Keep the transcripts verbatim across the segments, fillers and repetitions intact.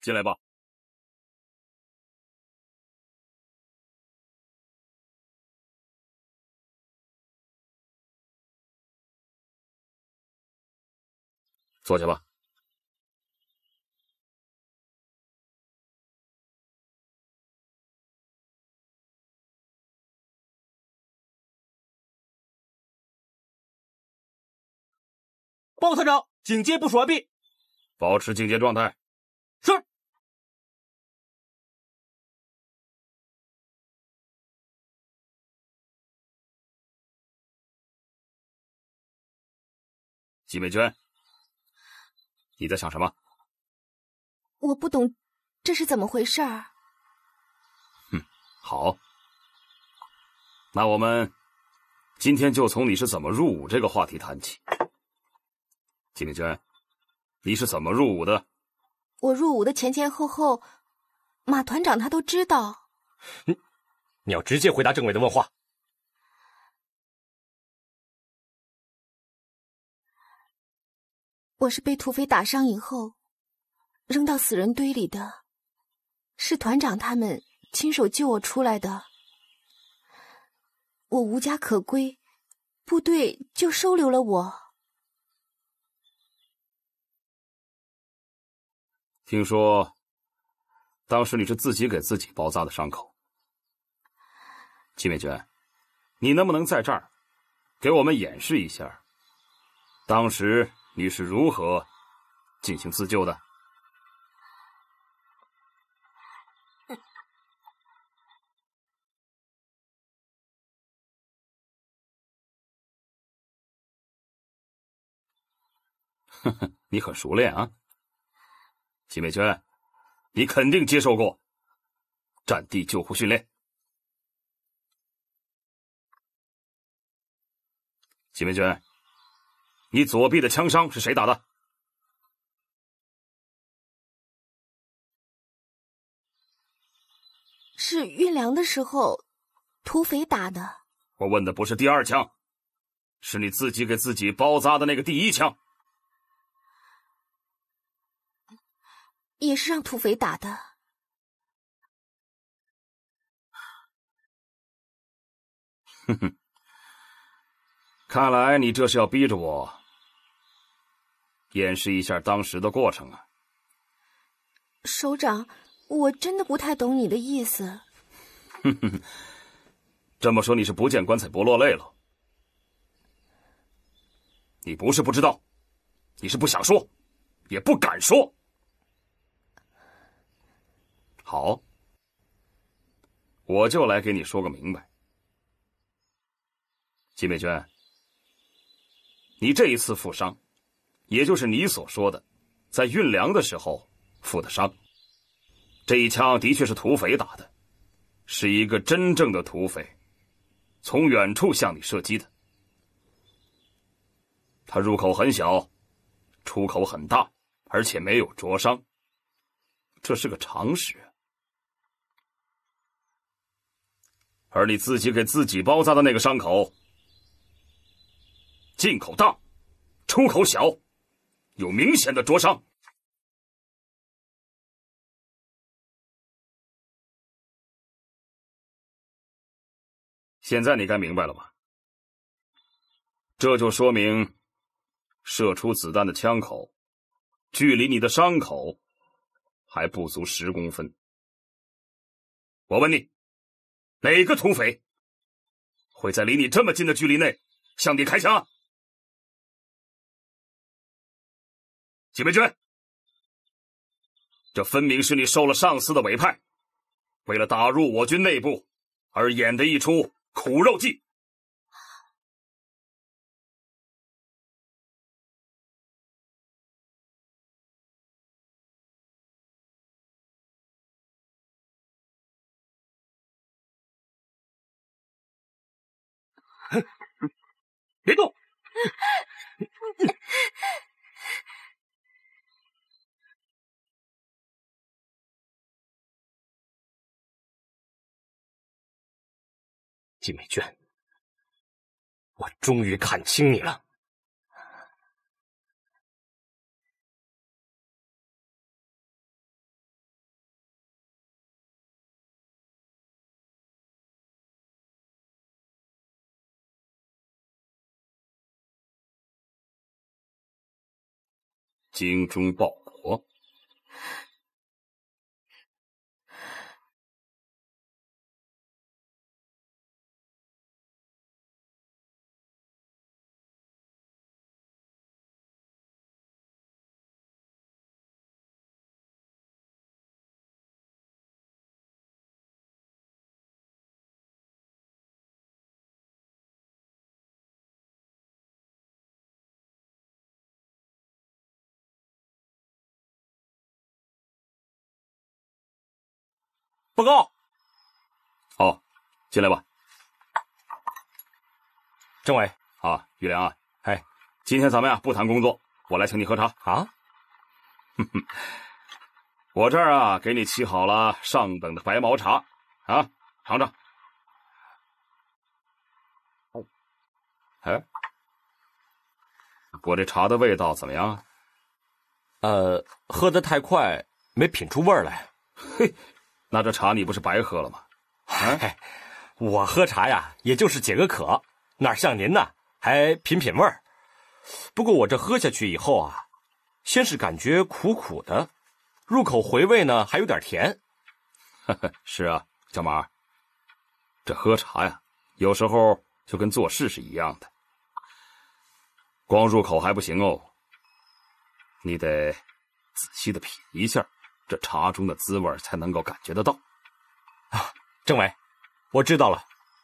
进来吧。坐下吧。 报告团长，警戒部署完毕。 保持警戒状态。 是。 季美娟，你在想什么？ 我不懂，这是怎么回事儿？ 哼，好，那我们今天就从你是怎么入伍这个话题谈起。季美娟，你是怎么入伍的？ 我入伍的前前后后，马团长他都知道。 你你要直接回答政委的问话。 我是被土匪打伤以后扔到死人堆里的，是团长他们亲手救我出来的。我无家可归，部队就收留了我。 听说当时你是自己给自己包扎的伤口。季美娟，你能不能在这儿给我们演示一下当时你是如何进行自救的？呵呵，你很熟练啊。季美娟，你肯定接受过战地救护训练。季美娟，你左臂的枪伤是谁打的？ 是运粮的时候土匪打的。 我问的不是第二枪，是你自己给自己包扎的那个第一枪。 也是让土匪打的。 哼哼，看来你这是要逼着我演示一下当时的过程啊。 首长，我真的不太懂你的意思。 哼哼，这么说你是不见棺材不落泪了？你不是不知道，你是不想说，也不敢说。好，我就来给你说个明白。季美娟，你这一次负伤，也就是你所说的在运粮的时候负的伤。这一枪的确是土匪打的，是一个真正的土匪从远处向你射击的。他入口很小，出口很大，而且没有灼伤，这是个常识。而你自己给自己包扎的那个伤口，进口大，出口小，有明显的灼伤。现在你该明白了吧？这就说明射出子弹的枪口距离你的伤口还不足十公分。我问你，哪个土匪会在离你这么近的距离内向你开枪？季美娟，这分明是你受了上司的委派，为了打入我军内部而演的一出苦肉计。别动！ 季美娟，我终于看清你了。 精忠报国。 报告。 哦，进来吧。 政委啊，玉良啊， 哎， 今天咱们呀不谈工作，我来请你喝茶啊。 哼哼，我这儿啊给你沏好了上等的白毛茶啊，尝尝。哦，哎，我这茶的味道怎么样啊？ 呃，喝得太快，没品出味儿来。 嘿。那这茶你不是白喝了吗？ 哎，我喝茶呀，也就是解个渴，哪像您呢，还品品味儿。不过我这喝下去以后啊，先是感觉苦苦的，入口回味呢还有点甜。 是啊，小马，这喝茶呀，有时候就跟做事是一样的，光入口还不行哦，你得仔细的品一下。这茶中的滋味才能够感觉得到。 啊，政委，我知道了。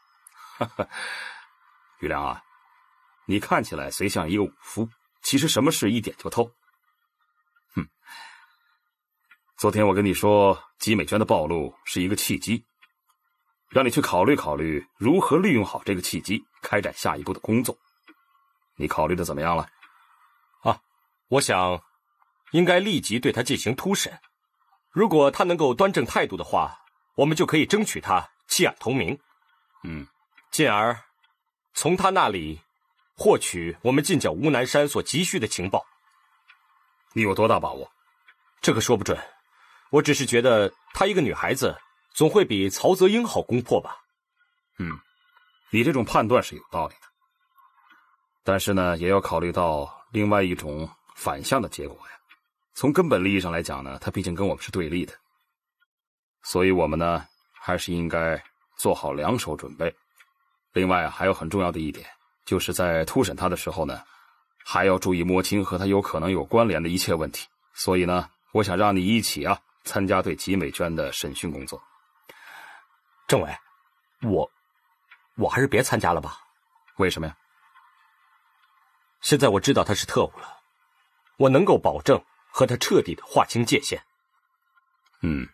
玉良啊，你看起来虽像一个武夫，其实什么事一点就透。哼，昨天我跟你说，吉美娟的暴露是一个契机，让你去考虑考虑如何利用好这个契机，开展下一步的工作。你考虑的怎么样了？ 啊，我想应该立即对他进行突审。如果他能够端正态度的话，我们就可以争取他弃暗投明， 嗯， 进而从他那里获取我们近角吴南山所急需的情报。 你有多大把握？ 这个说不准，我只是觉得她一个女孩子，总会比曹泽英好攻破吧。 嗯，你这种判断是有道理的，但是呢，也要考虑到另外一种反向的结果呀。从根本利益上来讲呢，它毕竟跟我们是对立的，所以我们呢还是应该做好两手准备。另外还有很重要的一点，就是在突审他的时候呢，还要注意摸清和他有可能有关联的一切问题。所以呢，我想让你一起啊参加对吉美娟的审讯工作。 政委，我我还是别参加了吧。 为什么呀？ 现在我知道他是特务了，我能够保证和他彻底的划清界限。 嗯，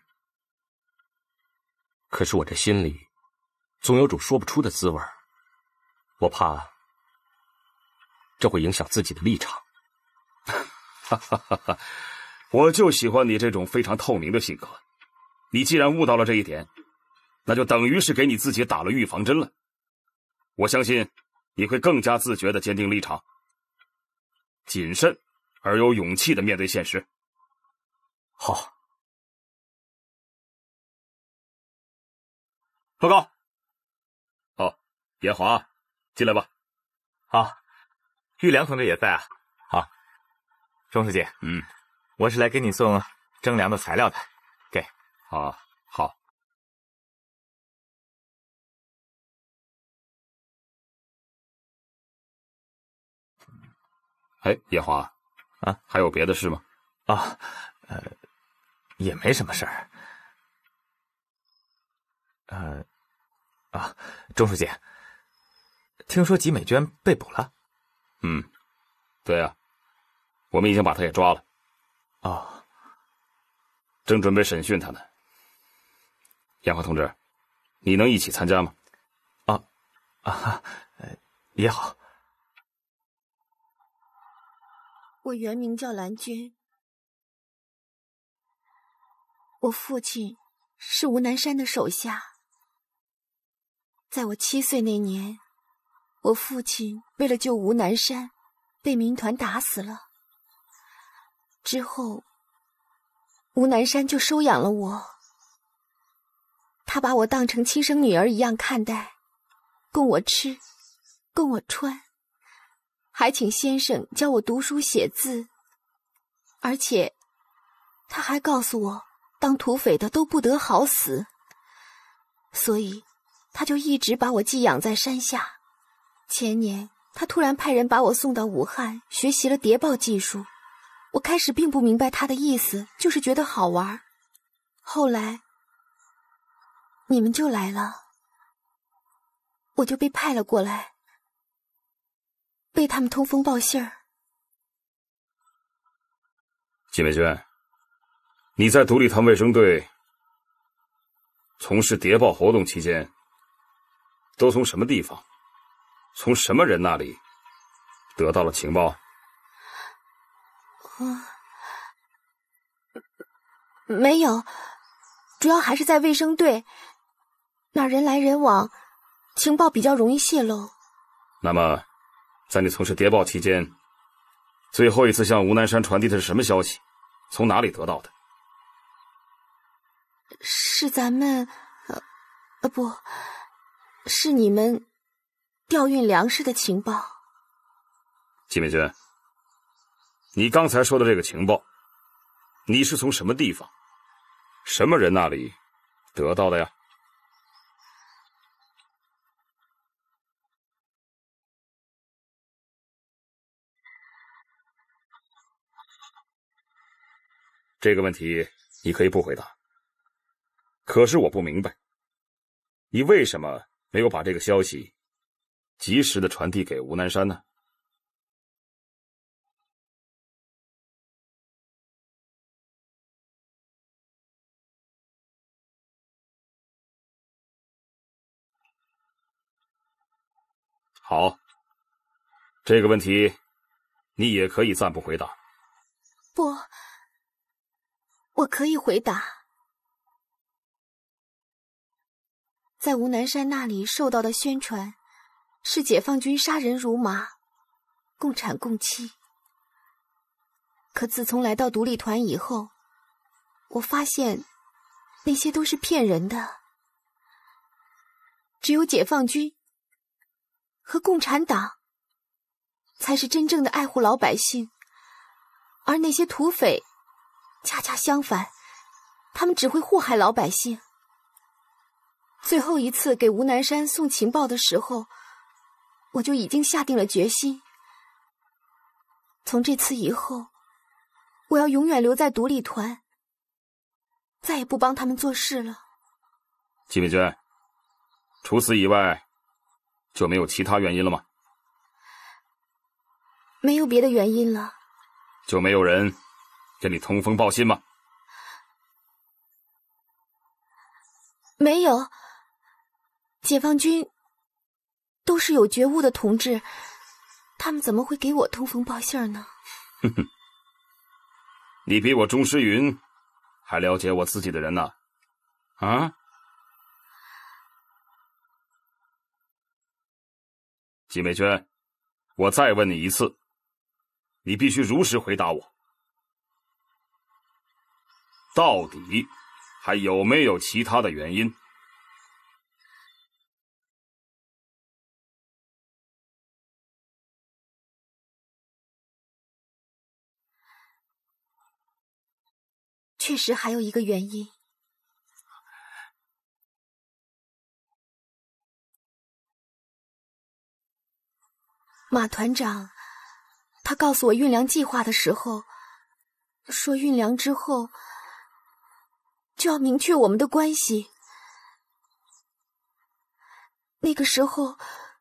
可是我这心里总有种说不出的滋味，我怕这会影响自己的立场。 哈哈哈哈，我就喜欢你这种非常透明的性格。你既然悟到了这一点，那就等于是给你自己打了预防针了。我相信你会更加自觉的坚定立场，谨慎而有勇气的面对现实。 好。报告。 哦，严华，进来吧。 好，玉良同志也在啊。好，钟书记， 嗯， 我是来给你送征粮的材料的，给。 啊，好。哎，严华， 啊， 还有别的事吗？ 啊，呃，也没什么事儿。呃，啊，钟书记，听说吉美娟被捕了？ 嗯，对啊，我们已经把她也抓了。 哦， 正准备审讯她呢。严华同志，你能一起参加吗？ 啊，啊，呃，也好。 我原名叫兰娟，我父亲是吴南山的手下。在我七岁那年，我父亲为了救吴南山，被民团打死了。之后，吴南山就收养了我，他把我当成亲生女儿一样看待，供我吃，供我穿，还请先生教我读书写字， 而且他还告诉我，当土匪的都不得好死，所以他就一直把我寄养在山下。前年他突然派人把我送到武汉学习了谍报技术，我开始并不明白他的意思，就是觉得好玩。后来你们就来了，我就被派了过来，为他们通风报信儿。 季美娟，你在独立团卫生队从事谍报活动期间，都从什么地方，从什么人那里得到了情报？ 嗯，没有，主要还是在卫生队，那人来人往，情报比较容易泄露。 那么，在你从事谍报期间，最后一次向吴南山传递的是什么消息？从哪里得到的？ 是咱们，呃，呃不，是你们调运粮食的情报。 季美娟，你刚才说的这个情报，你是从什么地方、什么人那里得到的呀？这个问题你可以不回答，可是我不明白，你为什么没有把这个消息及时的传递给吴南山呢？好，这个问题你也可以暂不回答。 不，我可以回答。在吴南山那里受到的宣传是解放军杀人如麻，共产共妻。可自从来到独立团以后，我发现那些都是骗人的。只有解放军和共产党才是真正的爱护老百姓，而那些土匪恰恰相反，他们只会祸害老百姓。最后一次给吴南山送情报的时候，我就已经下定了决心，从这次以后，我要永远留在独立团，再也不帮他们做事了。 季美娟，除此以外就没有其他原因了吗？ 没有别的原因了。 就没有人跟你通风报信吗？ 没有，解放军都是有觉悟的同志，他们怎么会给我通风报信呢？ 哼哼，你比我钟诗云还了解我自己的人呢。啊？季美娟，我再问你一次，你必须如实回答我，到底还有没有其他的原因？ 确实还有一个原因。马团长他告诉我运粮计划的时候，说运粮之后就要明确我们的关系。那个时候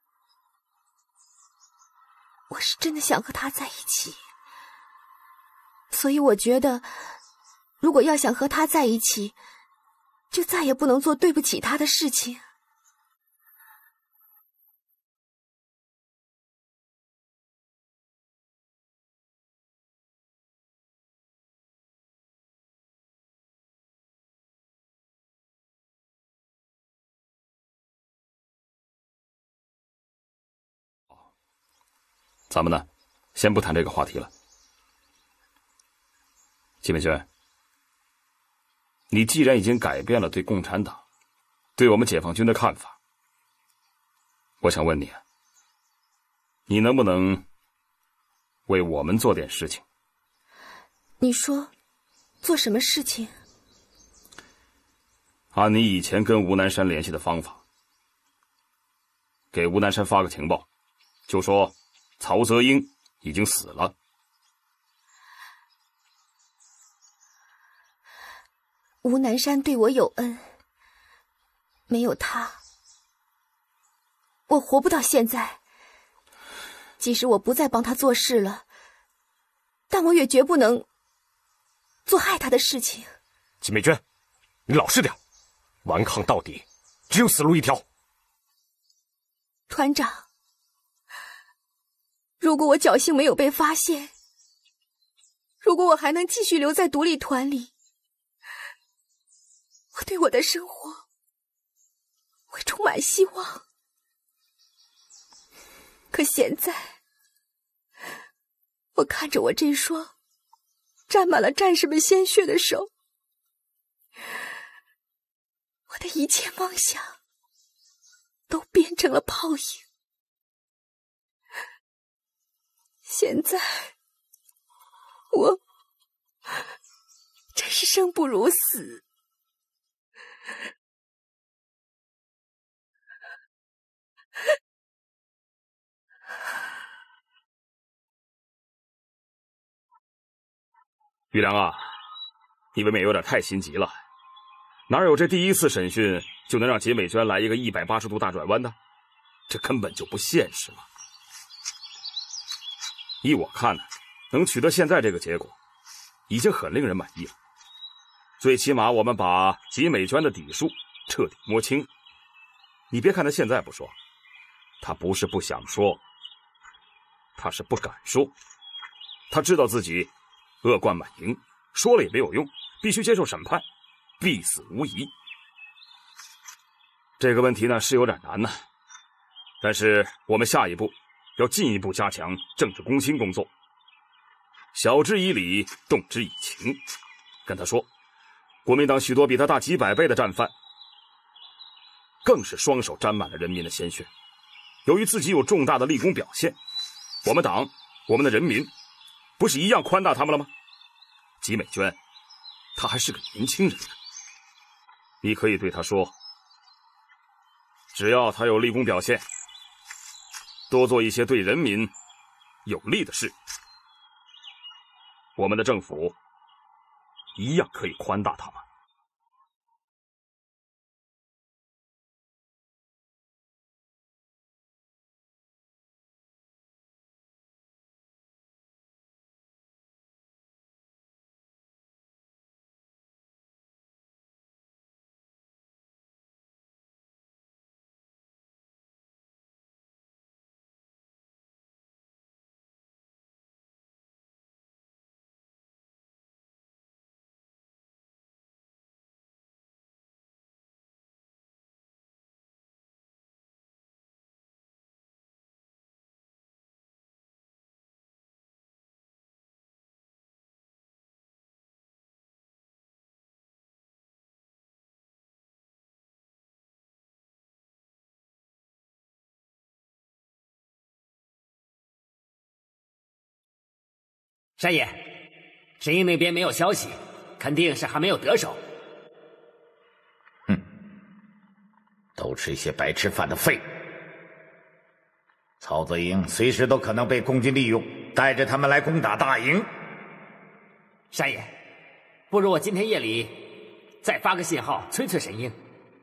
我是真的想和他在一起，所以我觉得如果要想和他在一起，就再也不能做对不起他的事情。 咱们呢，先不谈这个话题了。季美娟，你既然已经改变了对共产党、对我们解放军的看法，我想问你，你能不能为我们做点事情？ 你说，做什么事情？ 按你以前跟吴南山联系的方法，给吴南山发个情报，就说曹泽英已经死了。 吴南山对我有恩，没有他，我活不到现在。即使我不再帮他做事了，但我也绝不能做害他的事情。 季美娟，你老实点，顽抗到底，只有死路一条。 团长，如果我侥幸没有被发现，如果我还能继续留在独立团里，我对我的生活会充满希望。可现在，我看着我这双沾满了战士们鲜血的手，我的一切梦想都变成了泡影。现在，我真是生不如死。 玉良啊，你未免有点太心急了。哪有这第一次审讯就能让杰美娟来一个一百八十度大转弯的？这根本就不现实嘛。依我看呢，能取得现在这个结果，已经很令人满意了。最起码我们把杰美娟的底数彻底摸清。你别看她现在不说，她不是不想说，她是不敢说。她知道自己恶贯满盈，说了也没有用，必须接受审判，必死无疑。这个问题呢是有点难呢，但是我们下一步要进一步加强政治攻心工作，晓之以理，动之以情。跟他说，国民党许多比他大几百倍的战犯，更是双手沾满了人民的鲜血。由于自己有重大的立功表现，我们党，我们的人民，不是一样宽大他们了吗？吉美娟，她还是个年轻人呢。你可以对她说，只要她有立功表现，多做一些对人民有利的事，我们的政府一样可以宽大他们。 山野，神鹰那边没有消息，肯定是还没有得手。 哼，都是一些白吃饭的废物。曹泽英随时都可能被共军利用，带着他们来攻打大营。 山野，不如我今天夜里再发个信号催催神鹰。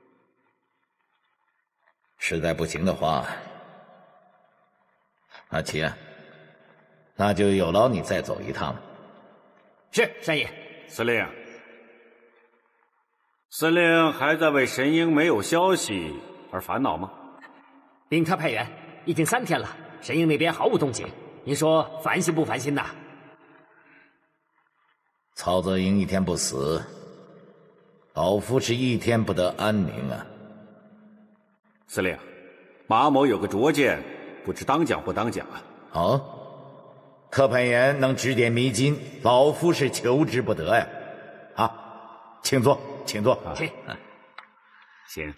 实在不行的话，阿奇啊，那就有劳你再走一趟了。 是，山野。 司令，司令还在为神鹰没有消息而烦恼吗？ 兵科派员已经三天了，神鹰那边毫无动静，您说烦心不烦心呐？ 曹泽英一天不死，老夫是一天不得安宁啊。 司令，马某有个拙见，不知当讲不当讲啊？ 哦。特派员能指点迷津，老夫是求之不得呀！啊，请坐，请坐。 请。 行。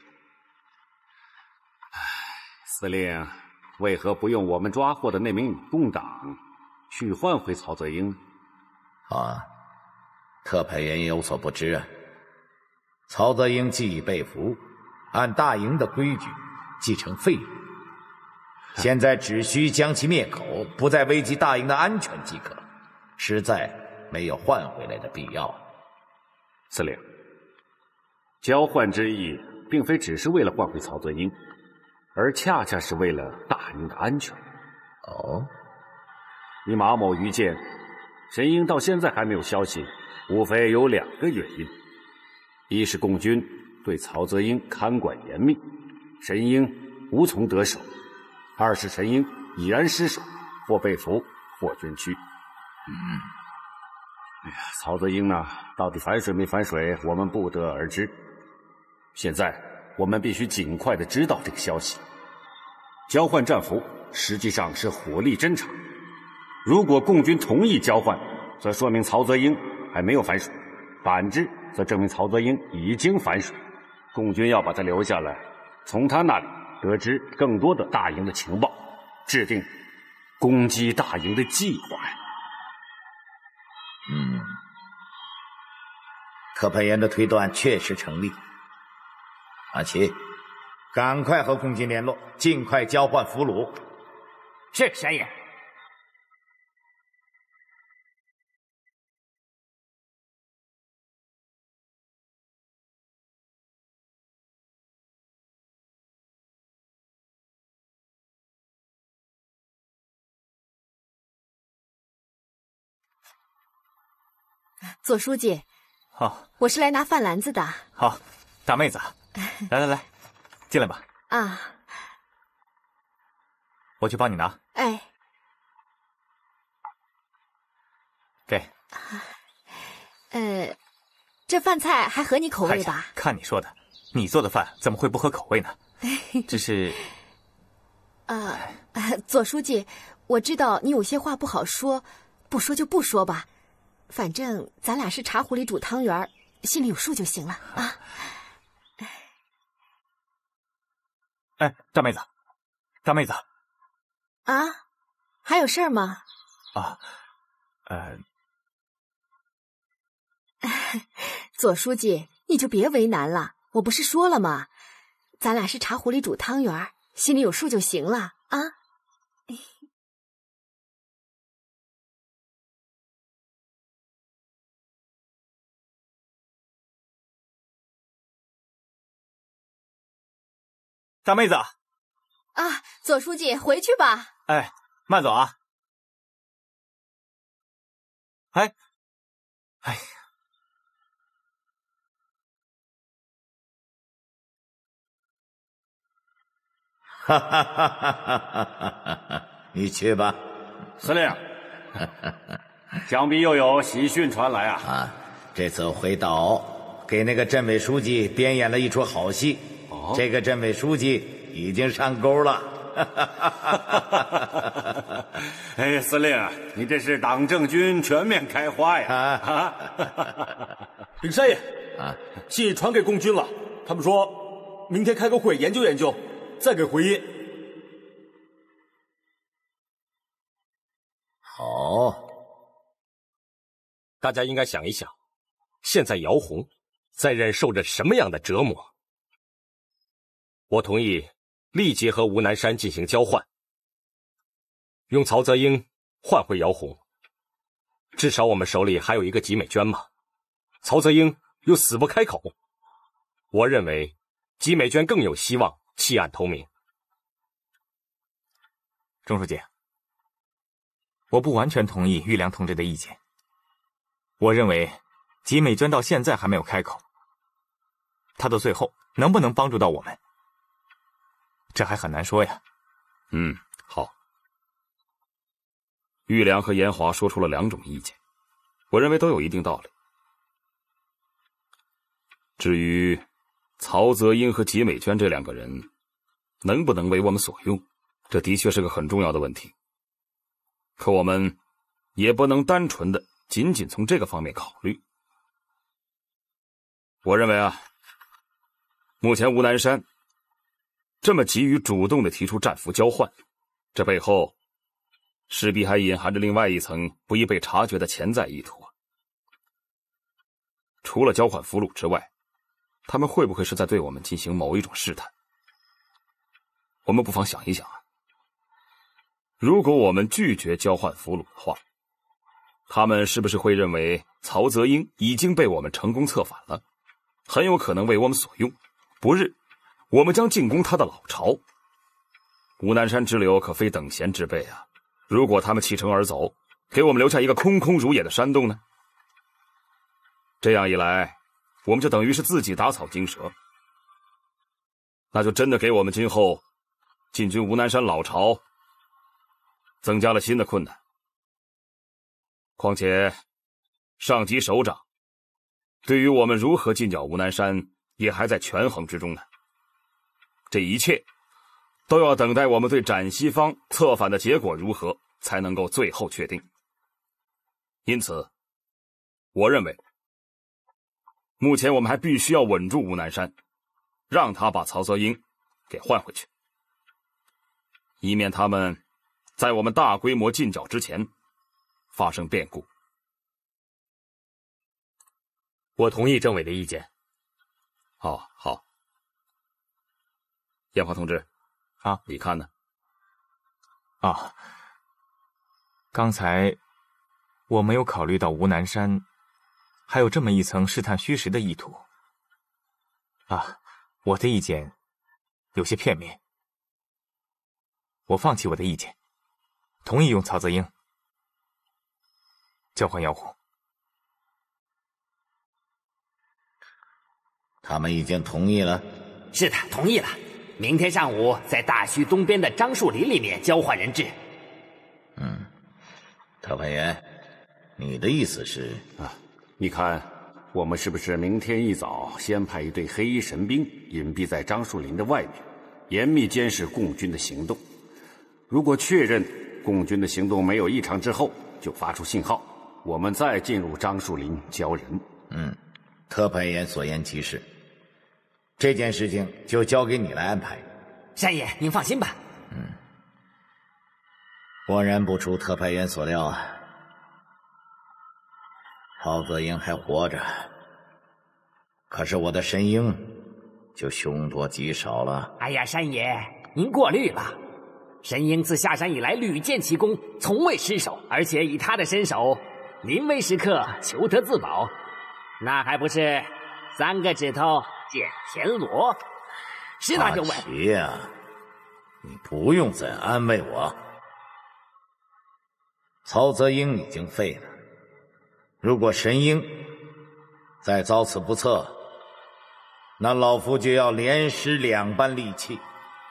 司令，为何不用我们抓获的那名女共党去换回曹泽英？ 啊， 特派员有所不知啊，曹泽英既已被俘，按大营的规矩继承费用，现在只需将其灭口，不再危及大营的安全即可，实在没有换回来的必要。 司令，交换之意并非只是为了换回曹泽英，而恰恰是为了大营的安全。 哦， 以马某愚见，神鹰到现在还没有消息，无非有两个原因：一是共军对曹泽英看管严密，神鹰无从得手；二是神鹰已然失守，或被俘，或捐躯。 嗯， 哎呀，曹泽英呢，到底反水没反水，我们不得而知。现在我们必须尽快的知道这个消息。交换战俘实际上是火力侦察，如果共军同意交换，则说明曹泽英还没有反水；反之，则证明曹泽英已经反水。共军要把他留下来，从他那里得知更多的大营的情报，制定攻击大营的计划呀。 嗯，特派员的推断确实成立。阿奇，赶快和共军联络，尽快交换俘虏。 是，山爷。 左书记， 好， 我是来拿饭篮子的。 好，大妹子，来来来，进来吧。 啊， 我去帮你拿。 哎， 给。 呃，这饭菜还合你口味吧？ 看你说的，你做的饭怎么会不合口味呢？这是…… 呃，左书记，我知道你有些话不好说，不说就不说吧。反正咱俩是茶壶里煮汤圆，心里有数就行了啊。 哎，大妹子，大妹子， 啊，还有事儿吗？ 啊，呃， 左书记，你就别为难了，我不是说了吗？咱俩是茶壶里煮汤圆，心里有数就行了啊。 大妹子啊，左书记回去吧。 哎，慢走啊！哎，哎呀， 哈哈哈哈哈哈！你去吧， 司令。想必又有喜讯传来啊！ 啊，这次回岛给那个镇委书记编演了一出好戏。哦，这个镇委书记已经上钩了。 哎，司令，你这是党政军全面开花呀！啊， 禀山爷， 啊， 信传给共军了，他们说明天开个会研究研究，再给回音。 好， 大家应该想一想，现在姚红在忍受着什么样的折磨？我同意立即和吴南山进行交换，用曹泽英换回姚红。至少我们手里还有一个吉美娟嘛，曹泽英又死不开口。我认为吉美娟更有希望弃暗投明。 钟书记，我不完全同意玉良同志的意见。我认为吉美娟到现在还没有开口，她到最后能不能帮助到我们，这还很难说呀。 嗯，好。玉良和严华说出了两种意见，我认为都有一定道理。至于曹泽英和吉美娟这两个人能不能为我们所用，这的确是个很重要的问题。可我们也不能单纯的仅仅从这个方面考虑。我认为啊，目前吴南山这么急于主动的提出战俘交换，这背后势必还隐含着另外一层不易被察觉的潜在意图。 除了交换俘虏之外，他们会不会是在对我们进行某一种试探？我们不妨想一想啊，如果我们拒绝交换俘虏的话，他们是不是会认为曹泽英已经被我们成功策反了，很有可能为我们所用，不日我们将进攻他的老巢。吴南山之流可非等闲之辈啊，如果他们弃城而走，给我们留下一个空空如也的山洞呢？这样一来，我们就等于是自己打草惊蛇，那就真的给我们今后进军吴南山老巢增加了新的困难。况且上级首长对于我们如何进剿吴南山也还在权衡之中呢。这一切都要等待我们对斩西方策反的结果如何才能够最后确定。因此我认为目前我们还必须要稳住吴南山，让他把曹泽英给换回去，以免他们在我们大规模进剿之前发生变故。 我同意政委的意见。 哦，好。燕华同志， 啊， 你看呢？ 啊，刚才我没有考虑到吴南山还有这么一层试探虚实的意图。啊，我的意见有些片面，我放弃我的意见，同意用曹泽英交换妖狐。 他们已经同意了。 是的，同意了。明天上午在大圩东边的樟树林里面交换人质。 嗯，特派员，你的意思是啊？你看，我们是不是明天一早先派一队黑衣神兵隐蔽在樟树林的外面，严密监视共军的行动？如果确认共军的行动没有异常之后，就发出信号，我们再进入樟树林交人。 嗯，特派员所言极是。这件事情就交给你来安排。 山爷，您放心吧。 嗯，果然不出特派员所料啊，曹泽英还活着，可是我的神鹰就凶多吉少了。 哎呀，山爷，您过虑了。神鹰自下山以来屡建奇功，从未失手，而且以他的身手，临危时刻求得自保，那还不是三个指头见田螺？是那就问。 阿奇呀，你不用再安慰我。曹泽英已经废了，如果神鹰再遭此不测，那老夫就要连失两般力气。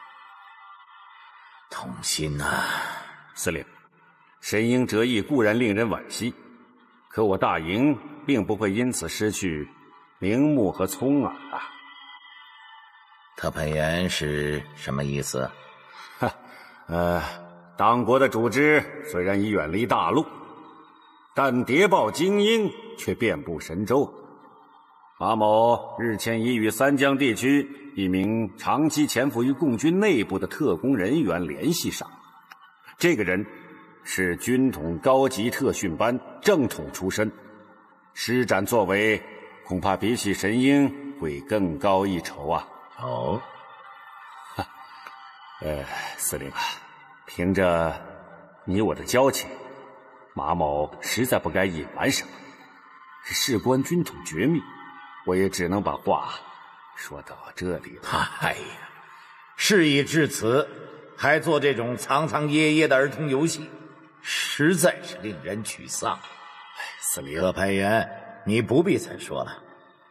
痛心呐、啊！ 司令，神鹰折翼固然令人惋惜，可我大营并不会因此失去铃木和聪耳啊。 特派员是什么意思？ 哈，呃，党国的组织虽然已远离大陆，但谍报精英却遍布神州。马某日前已与三江地区一名长期潜伏于共军内部的特工人员联系上，这个人是军统高级特训班正统出身，施展作为恐怕比起神鹰会更高一筹啊。 哦， 呃，司令啊，凭着你我的交情，马某实在不该隐瞒什么，事关军统绝密，我也只能把话说到这里了。 哎呀，事已至此，还做这种藏藏掖掖的儿童游戏，实在是令人沮丧。 哎，司令， 特派员，你不必再说了。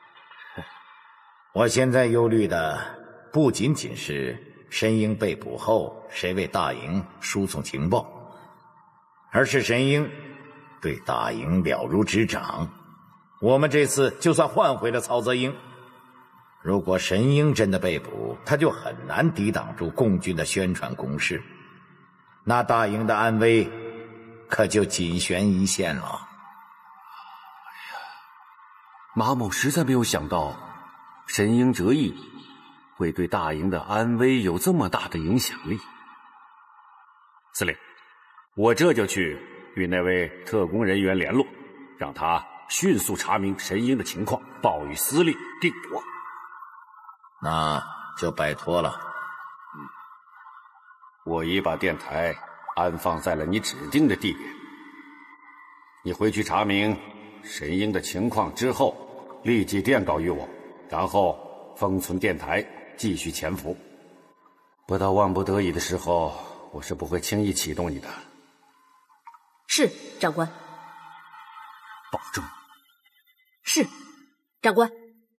我现在忧虑的不仅仅是神鹰被捕后谁为大营输送情报，而是神鹰对大营了如指掌。我们这次就算换回了曹泽英，如果神鹰真的被捕，他就很难抵挡住共军的宣传攻势，那大营的安危可就仅悬一线了。 哎呀，马某实在没有想到神鹰折翼会对大营的安危有这么大的影响力。司令，我这就去与那位特工人员联络，让他迅速查明神鹰的情况，报与司令定夺。 那就拜托了。 嗯，我已把电台安放在了你指定的地点。你回去查明神鹰的情况之后，立即电告于我，然后封存电台，继续潜伏。不到万不得已的时候，我是不会轻易启动你的。 是，长官。 保重。 是，长官。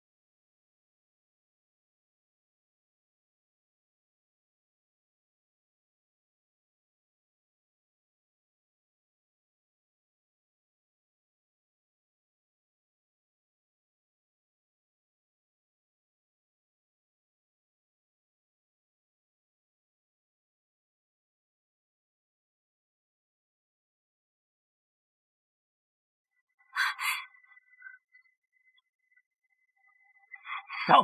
走。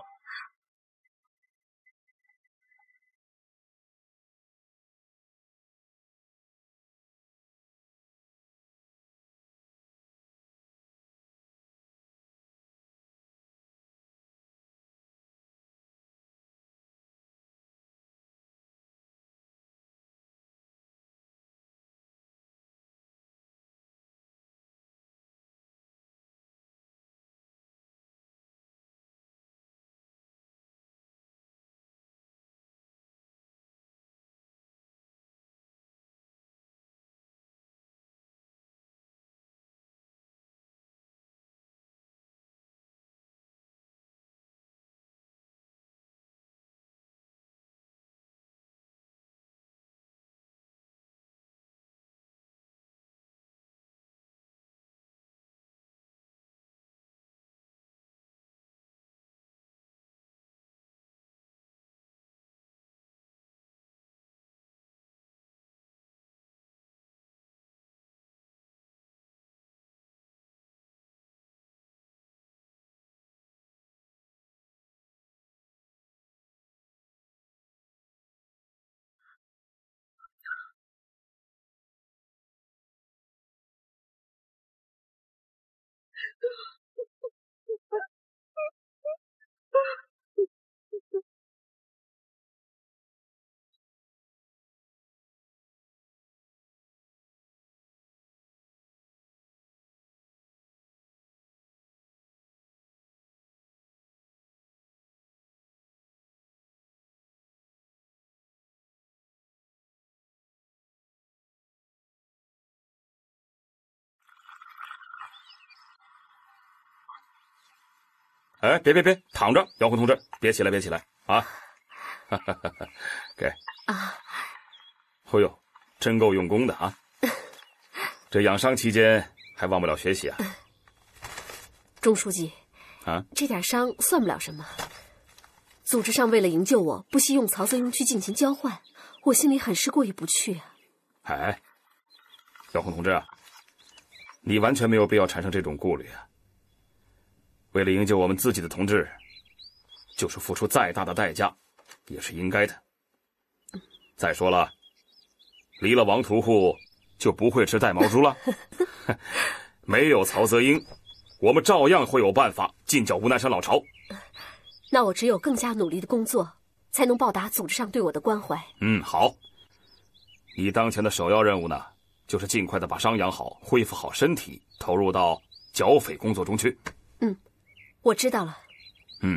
哎，别别别，躺着，姚红同志，别起来，别起来啊！哈哈哈哈，给啊！哦呦，真够用功的啊！这养伤期间还忘不了学习啊！ 钟书记， 啊， 这点伤算不了什么。组织上为了营救我，不惜用曹泽英去进行交换，我心里很是过意不去啊。 哎，姚红同志啊，你完全没有必要产生这种顾虑啊。为了营救我们自己的同志，就是付出再大的代价，也是应该的。再说了，离了王屠户就不会吃带毛猪了。没有曹泽英，我们照样会有办法进剿吴南山老巢。 那我只有更加努力的工作，才能报答组织上对我的关怀。 嗯，好。你当前的首要任务呢，就是尽快的把伤养好，恢复好身体，投入到剿匪工作中去。 嗯，我知道了。 嗯。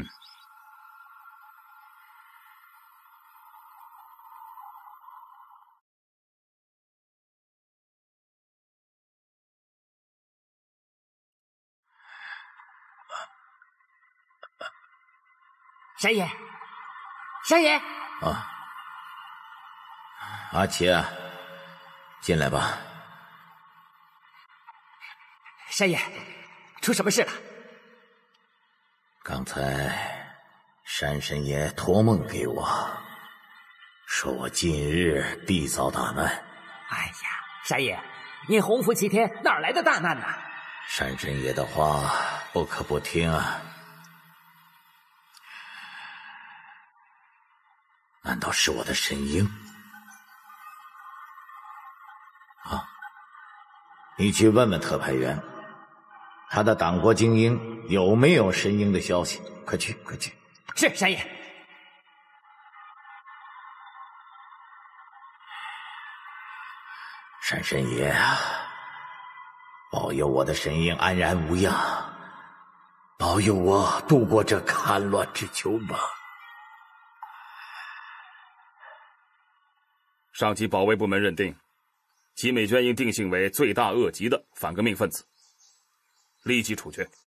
山爷，山爷啊，阿奇啊，进来吧。 山爷，出什么事了？ 刚才山神爷托梦给我，说我近日必遭大难。 哎呀，山爷，您洪福齐天，哪来的大难呢？ 山神爷的话不可不听啊。难道是我的神鹰？啊，你去问问特派员， 他的党国精英有没有神鹰的消息？快去，快去！ 是山爷。 山神爷啊，保佑我的神鹰安然无恙，保佑我度过这戡乱之秋吧。 上级保卫部门认定，吉美娟应定性为罪大恶极的反革命分子，立即处决。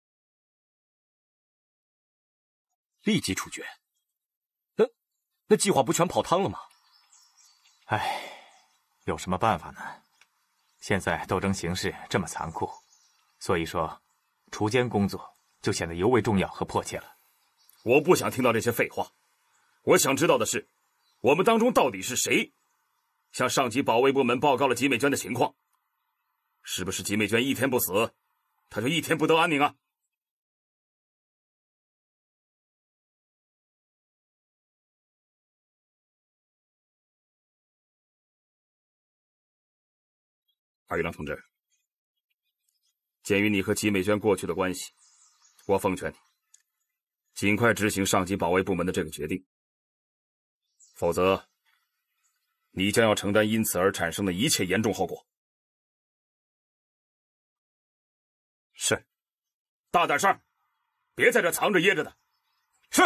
立即处决？那那计划不全泡汤了吗？ 唉，有什么办法呢？现在斗争形势这么残酷，所以说锄奸工作就显得尤为重要和迫切了。 我不想听到这些废话，我想知道的是，我们当中到底是谁向上级保卫部门报告了吉美娟的情况？是不是吉美娟一天不死，她就一天不得安宁啊？二玉郎同志，鉴于你和吉美娟过去的关系，我奉劝你尽快执行上级保卫部门的这个决定，否则你将要承担因此而产生的一切严重后果。 是， 大点声，别在这藏着掖着的。 是。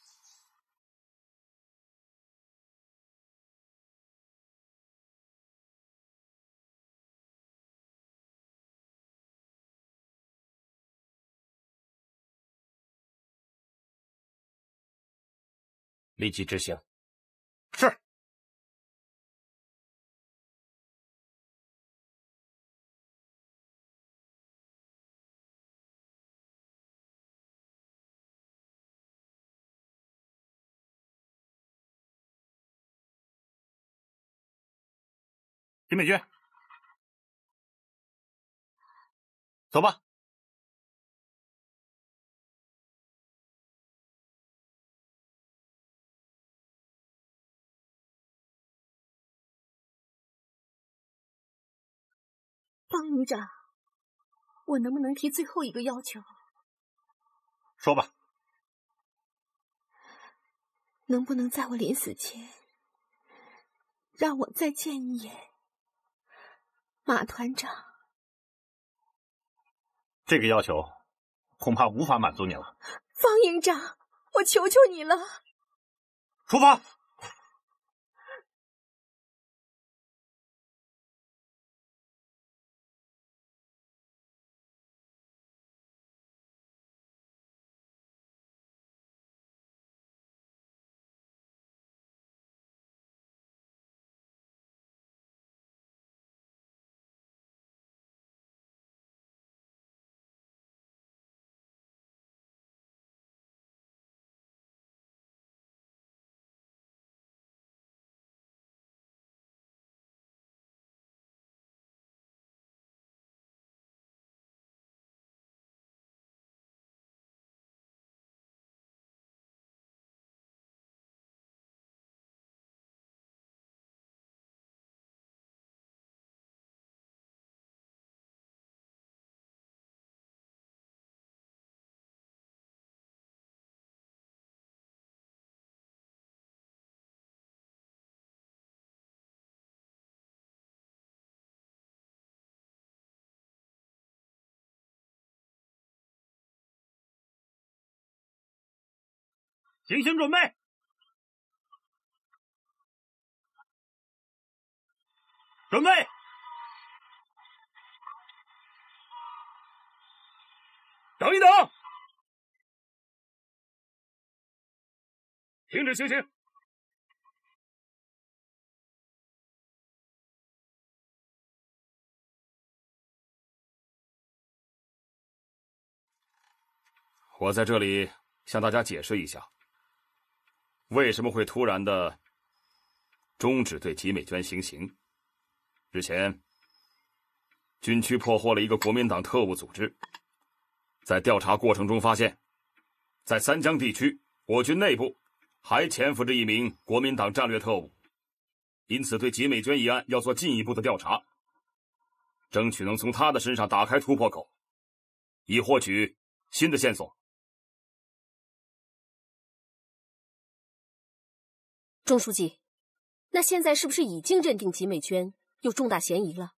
立即执行。 是。 金美娟，走吧。 方营长，我能不能提最后一个要求？ 说吧。 能不能在我临死前，让我再见一眼马团长？ 这个要求恐怕无法满足你了。 方营长，我求求你了。 出发。行刑准备，准备， 等一等，停止行刑。我在这里向大家解释一下，为什么会突然的终止对吉美娟行刑。日前，军区破获了一个国民党特务组织，在调查过程中发现，在三江地区，我军内部还潜伏着一名国民党战略特务，因此对吉美娟一案要做进一步的调查，争取能从他的身上打开突破口， 以获取新的线索。 钟书记，那现在是不是已经认定吉美娟有重大嫌疑了？